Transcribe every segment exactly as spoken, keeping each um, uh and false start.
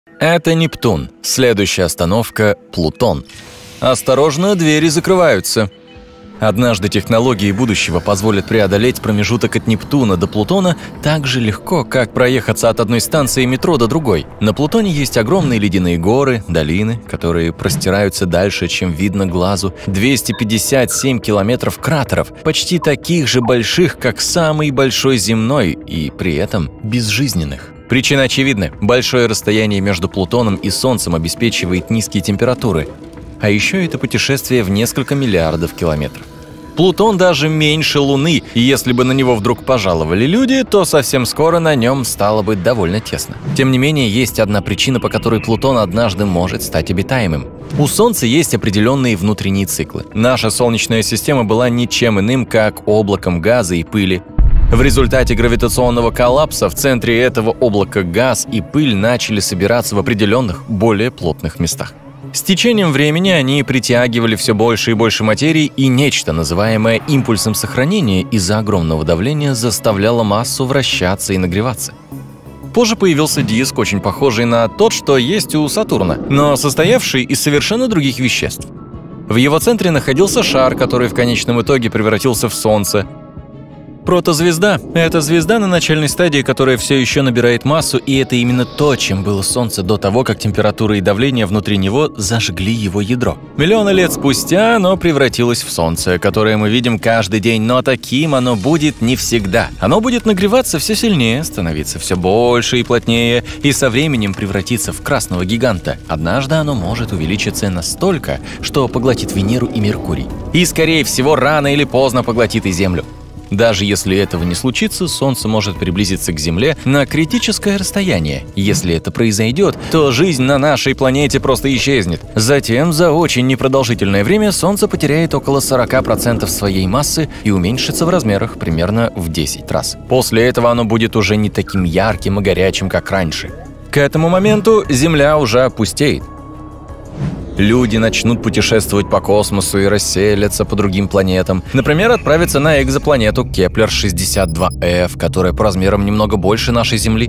Это Нептун. Следующая остановка – Плутон. Осторожно, двери закрываются. Однажды технологии будущего позволят преодолеть промежуток от Нептуна до Плутона так же легко, как проехаться от одной станции метро до другой. На Плутоне есть огромные ледяные горы, долины, которые простираются дальше, чем видно глазу, двести пятьдесят семь километров кратеров, почти таких же больших, как самый большой земной, и при этом безжизненных. Причина очевидна. Большое расстояние между Плутоном и Солнцем обеспечивает низкие температуры. А еще это путешествие в несколько миллиардов километров. Плутон даже меньше Луны, и если бы на него вдруг пожаловали люди, то совсем скоро на нем стало бы довольно тесно. Тем не менее, есть одна причина, по которой Плутон однажды может стать обитаемым. У Солнца есть определенные внутренние циклы. Наша Солнечная система была ничем иным, как облаком газа и пыли. В результате гравитационного коллапса в центре этого облака газ и пыль начали собираться в определенных, более плотных местах. С течением времени они притягивали все больше и больше материи, и нечто, называемое импульсом сохранения из-за огромного давления, заставляло массу вращаться и нагреваться. Позже появился диск, очень похожий на тот, что есть у Сатурна, но состоявший из совершенно других веществ. В его центре находился шар, который в конечном итоге превратился в Солнце. Протозвезда – это звезда на начальной стадии, которая все еще набирает массу, и это именно то, чем было Солнце до того, как температура и давление внутри него зажгли его ядро. Миллионы лет спустя оно превратилось в Солнце, которое мы видим каждый день, но таким оно будет не всегда. Оно будет нагреваться все сильнее, становиться все больше и плотнее, и со временем превратиться в красного гиганта. Однажды оно может увеличиться настолько, что поглотит Венеру и Меркурий. И, скорее всего, рано или поздно поглотит и Землю. Даже если этого не случится, Солнце может приблизиться к Земле на критическое расстояние. Если это произойдет, то жизнь на нашей планете просто исчезнет. Затем, за очень непродолжительное время, Солнце потеряет около сорок процентов своей массы и уменьшится в размерах примерно в десять раз. После этого оно будет уже не таким ярким и горячим, как раньше. К этому моменту Земля уже опустеет. Люди начнут путешествовать по космосу и расселятся по другим планетам. Например, отправиться на экзопланету Кеплер шестьдесят два эф, которая по размерам немного больше нашей Земли.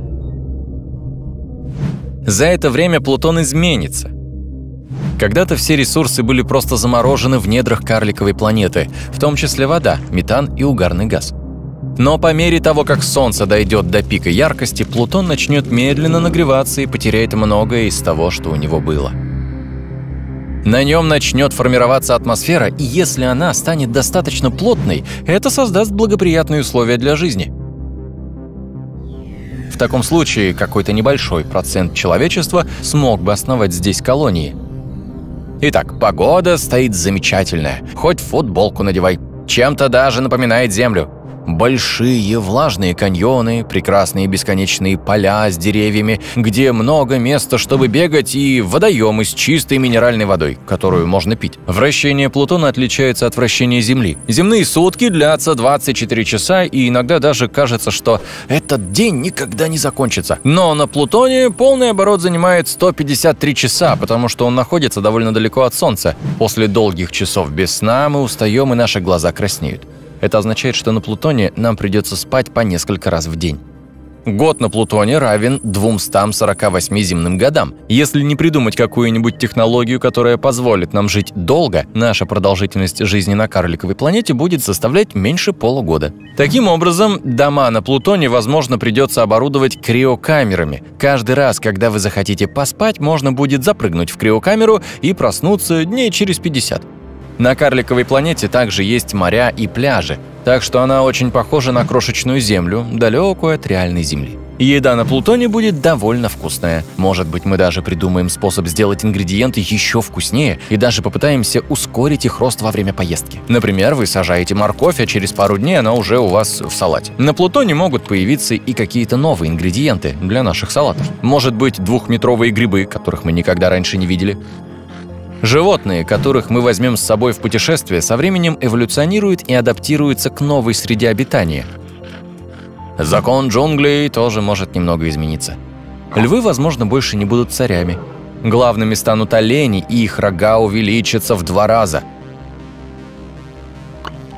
За это время Плутон изменится. Когда-то все ресурсы были просто заморожены в недрах карликовой планеты, в том числе вода, метан и угарный газ. Но по мере того, как Солнце дойдет до пика яркости, Плутон начнет медленно нагреваться и потеряет многое из того, что у него было. На нем начнет формироваться атмосфера, и если она станет достаточно плотной, это создаст благоприятные условия для жизни. В таком случае какой-то небольшой процент человечества смог бы основать здесь колонии. Итак, погода стоит замечательная, хоть футболку надевай, чем-то даже напоминает Землю. Большие влажные каньоны, прекрасные бесконечные поля с деревьями, где много места, чтобы бегать, и водоемы с чистой минеральной водой, которую можно пить. Вращение Плутона отличается от вращения Земли. Земные сутки длятся двадцать четыре часа, и иногда даже кажется, что этот день никогда не закончится. Но на Плутоне полный оборот занимает сто пятьдесят три часа, потому что он находится довольно далеко от Солнца. После долгих часов без сна мы устаем, и наши глаза краснеют. Это означает, что на Плутоне нам придется спать по несколько раз в день. Год на Плутоне равен двумстам сорока восьми земным годам. Если не придумать какую-нибудь технологию, которая позволит нам жить долго, наша продолжительность жизни на карликовой планете будет составлять меньше полугода. Таким образом, дома на Плутоне, возможно, придется оборудовать криокамерами. Каждый раз, когда вы захотите поспать, можно будет запрыгнуть в криокамеру и проснуться дней через пятьдесят. На карликовой планете также есть моря и пляжи, так что она очень похожа на крошечную Землю, далекую от реальной Земли. Еда на Плутоне будет довольно вкусная. Может быть, мы даже придумаем способ сделать ингредиенты еще вкуснее и даже попытаемся ускорить их рост во время поездки. Например, вы сажаете морковь, а через пару дней она уже у вас в салате. На Плутоне могут появиться и какие-то новые ингредиенты для наших салатов. Может быть, двухметровые грибы, которых мы никогда раньше не видели. Животные, которых мы возьмем с собой в путешествие, со временем эволюционируют и адаптируются к новой среде обитания. Закон джунглей тоже может немного измениться. Львы, возможно, больше не будут царями. Главными станут олени, и их рога увеличатся в два раза.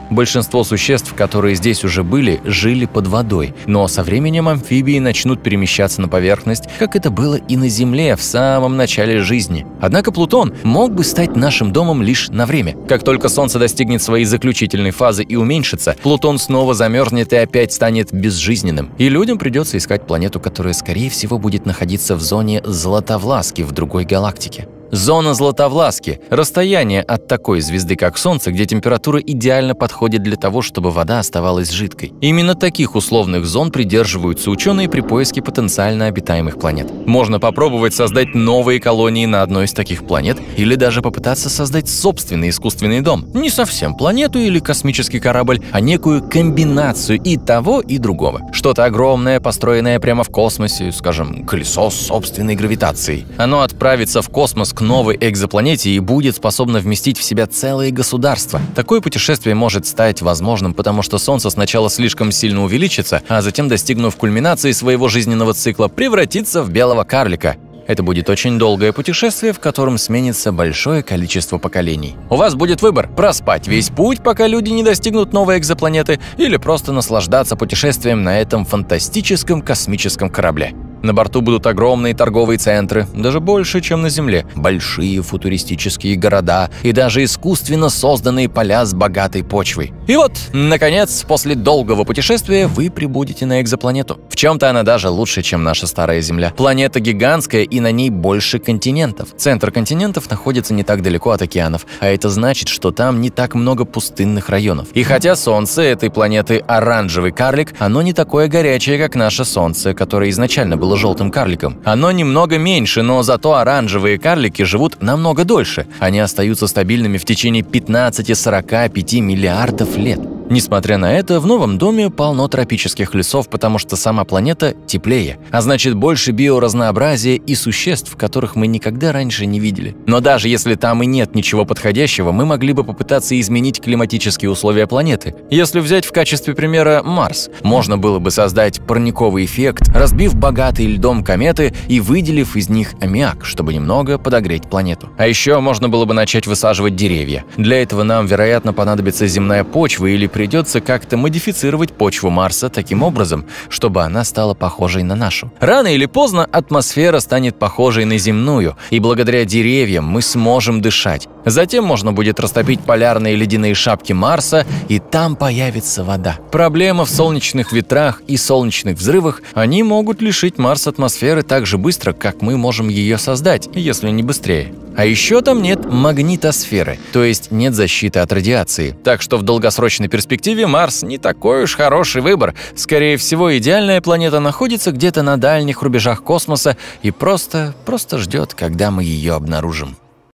Большинство существ, которые здесь уже были, жили под водой, но со временем амфибии начнут перемещаться на поверхность, как это было и на Земле в самом начале жизни. Однако Плутон мог бы стать нашим домом лишь на время. Как только Солнце достигнет своей заключительной фазы и уменьшится, Плутон снова замерзнет и опять станет безжизненным. И людям придется искать планету, которая, скорее всего, будет находиться в зоне Златовласки в другой галактике. Зона Златовласки – расстояние от такой звезды, как Солнце, где температура идеально подходит для того, чтобы вода оставалась жидкой. Именно таких условных зон придерживаются ученые при поиске потенциально обитаемых планет. Можно попробовать создать новые колонии на одной из таких планет или даже попытаться создать собственный искусственный дом. Не совсем планету или космический корабль, а некую комбинацию и того, и другого. Что-то огромное, построенное прямо в космосе, скажем, колесо с собственной гравитацией. Оно отправится в космос к новой экзопланете и будет способно вместить в себя целые государства. Такое путешествие может стать возможным, потому что Солнце сначала слишком сильно увеличится, а затем, достигнув кульминации своего жизненного цикла, превратится в белого карлика. Это будет очень долгое путешествие, в котором сменится большое количество поколений. У вас будет выбор – проспать весь путь, пока люди не достигнут новой экзопланеты, или просто наслаждаться путешествием на этом фантастическом космическом корабле. На борту будут огромные торговые центры, даже больше, чем на Земле, большие футуристические города и даже искусственно созданные поля с богатой почвой. И вот, наконец, после долгого путешествия вы прибудете на экзопланету. В чем-то она даже лучше, чем наша старая Земля. Планета гигантская, и на ней больше континентов. Центр континентов находится не так далеко от океанов, а это значит, что там не так много пустынных районов. И хотя Солнце этой планеты оранжевый карлик, оно не такое горячее, как наше Солнце, которое изначально было желтым карликом. Оно немного меньше, но зато оранжевые карлики живут намного дольше. Они остаются стабильными в течение пятнадцати-сорока пяти миллиардов лет. Несмотря на это, в новом доме полно тропических лесов, потому что сама планета теплее, а значит больше биоразнообразия и существ, которых мы никогда раньше не видели. Но даже если там и нет ничего подходящего, мы могли бы попытаться изменить климатические условия планеты. Если взять в качестве примера Марс, можно было бы создать парниковый эффект, разбив богатый льдом кометы и выделив из них аммиак, чтобы немного подогреть планету. А еще можно было бы начать высаживать деревья. Для этого нам, вероятно, понадобится земная почва или придется как-то модифицировать почву Марса таким образом, чтобы она стала похожей на нашу. Рано или поздно атмосфера станет похожей на земную, и благодаря деревьям мы сможем дышать. Затем можно будет растопить полярные ледяные шапки Марса, и там появится вода. Проблема в солнечных ветрах и солнечных взрывах. Они могут лишить Марс атмосферы так же быстро, как мы можем ее создать, если не быстрее. А еще там нет магнитосферы, то есть нет защиты от радиации. Так что в долгосрочной перспективе Марс не такой уж хороший выбор. Скорее всего, идеальная планета находится где-то на дальних рубежах космоса и просто, просто ждет, когда мы ее обнаружим.